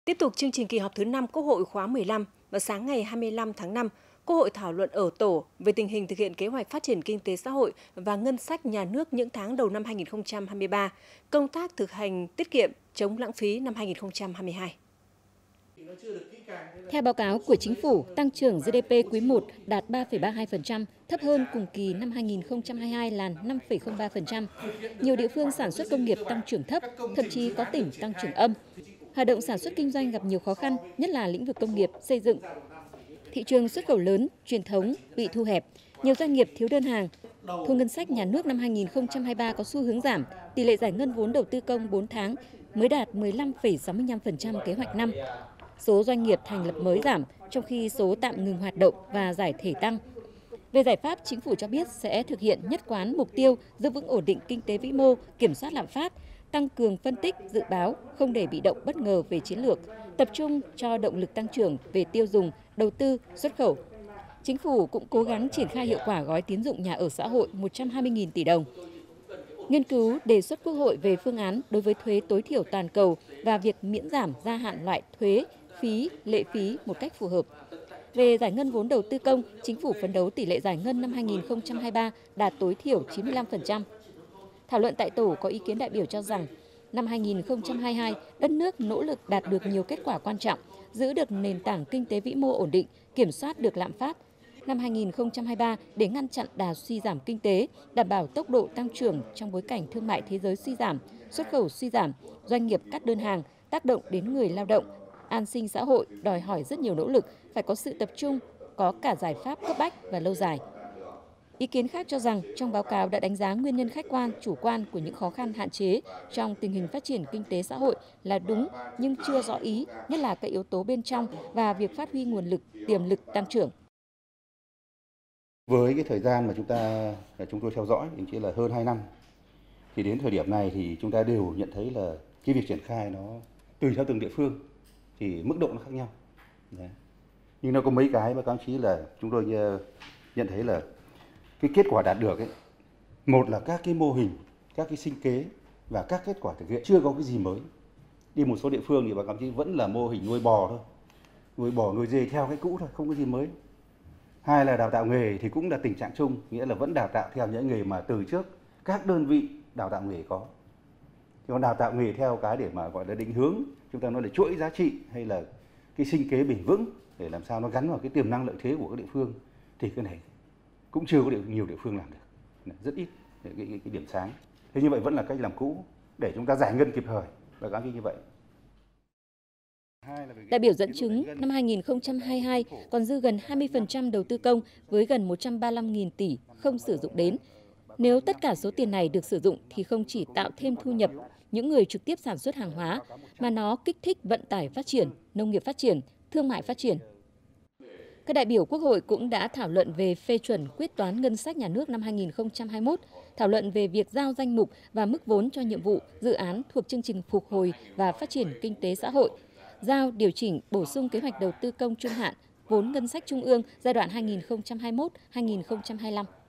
Tiếp tục chương trình kỳ họp thứ 5 Quốc hội khóa 15, vào sáng ngày 25 tháng 5, Quốc hội thảo luận ở tổ về tình hình thực hiện kế hoạch phát triển kinh tế xã hội và ngân sách nhà nước những tháng đầu năm 2023, công tác thực hành tiết kiệm, chống lãng phí năm 2022. Theo báo cáo của Chính phủ, tăng trưởng GDP quý 1 đạt 3,32%, thấp hơn cùng kỳ năm 2022 là 5,03%. Nhiều địa phương sản xuất công nghiệp tăng trưởng thấp, thậm chí có tỉnh tăng trưởng âm. Hoạt động sản xuất kinh doanh gặp nhiều khó khăn, nhất là lĩnh vực công nghiệp, xây dựng. Thị trường xuất khẩu lớn, truyền thống bị thu hẹp, nhiều doanh nghiệp thiếu đơn hàng. Thu ngân sách nhà nước năm 2023 có xu hướng giảm, tỷ lệ giải ngân vốn đầu tư công 4 tháng mới đạt 15,65% kế hoạch năm. Số doanh nghiệp thành lập mới giảm, trong khi số tạm ngừng hoạt động và giải thể tăng. Về giải pháp, Chính phủ cho biết sẽ thực hiện nhất quán mục tiêu giữ vững ổn định kinh tế vĩ mô, kiểm soát lạm phát, tăng cường phân tích, dự báo, không để bị động bất ngờ về chiến lược, tập trung cho động lực tăng trưởng về tiêu dùng, đầu tư, xuất khẩu. Chính phủ cũng cố gắng triển khai hiệu quả gói tín dụng nhà ở xã hội 120.000 tỷ đồng. Nghiên cứu đề xuất Quốc hội về phương án đối với thuế tối thiểu toàn cầu và việc miễn giảm gia hạn loại thuế, phí, lệ phí một cách phù hợp. Về giải ngân vốn đầu tư công, Chính phủ phấn đấu tỷ lệ giải ngân năm 2023 đạt tối thiểu 95%. Thảo luận tại tổ có ý kiến đại biểu cho rằng, năm 2022, đất nước nỗ lực đạt được nhiều kết quả quan trọng, giữ được nền tảng kinh tế vĩ mô ổn định, kiểm soát được lạm phát. Năm 2023, để ngăn chặn đà suy giảm kinh tế, đảm bảo tốc độ tăng trưởng trong bối cảnh thương mại thế giới suy giảm, xuất khẩu suy giảm, doanh nghiệp cắt đơn hàng, tác động đến người lao động, an sinh xã hội đòi hỏi rất nhiều nỗ lực, phải có sự tập trung, có cả giải pháp cấp bách và lâu dài. Ý kiến khác cho rằng, trong báo cáo đã đánh giá nguyên nhân khách quan, chủ quan của những khó khăn hạn chế trong tình hình phát triển kinh tế xã hội là đúng, nhưng chưa rõ ý, nhất là các yếu tố bên trong và việc phát huy nguồn lực, tiềm lực tăng trưởng. Với cái thời gian mà chúng tôi theo dõi thì chỉ là hơn 2 năm, thì đến thời điểm này thì chúng ta đều nhận thấy là cái việc triển khai nó tùy theo từng địa phương thì mức độ nó khác nhau. Đấy. Nhưng nó có mấy cái mà các ông chí là chúng tôi nhận thấy là cái kết quả đạt được ấy, một là các cái mô hình, các cái sinh kế và các kết quả thực hiện chưa có cái gì mới. Đi một số địa phương thì bà các ông chí vẫn là mô hình nuôi bò thôi, nuôi bò nuôi dê theo cái cũ thôi, không có gì mới. Hai là đào tạo nghề thì cũng là tình trạng chung, nghĩa là vẫn đào tạo theo những nghề mà từ trước các đơn vị đào tạo nghề có. Còn đào tạo nghề theo cái để mà gọi là định hướng, chúng ta nói là chuỗi giá trị hay là cái sinh kế bền vững để làm sao nó gắn vào cái tiềm năng lợi thế của các địa phương, thì cái này cũng chưa có nhiều địa phương làm được, rất ít cái điểm sáng. Thế như vậy vẫn là cách làm cũ để chúng ta giải ngân kịp thời và gắn như vậy. Đại biểu dẫn chứng, năm 2022 còn dư gần 20% đầu tư công với gần 135.000 tỷ không sử dụng đến. Nếu tất cả số tiền này được sử dụng thì không chỉ tạo thêm thu nhập những người trực tiếp sản xuất hàng hóa, mà nó kích thích vận tải phát triển, nông nghiệp phát triển, thương mại phát triển. Các đại biểu Quốc hội cũng đã thảo luận về phê chuẩn quyết toán ngân sách nhà nước năm 2021, thảo luận về việc giao danh mục và mức vốn cho nhiệm vụ, dự án thuộc chương trình phục hồi và phát triển kinh tế xã hội, giao điều chỉnh bổ sung kế hoạch đầu tư công trung hạn, vốn ngân sách trung ương giai đoạn 2021-2025.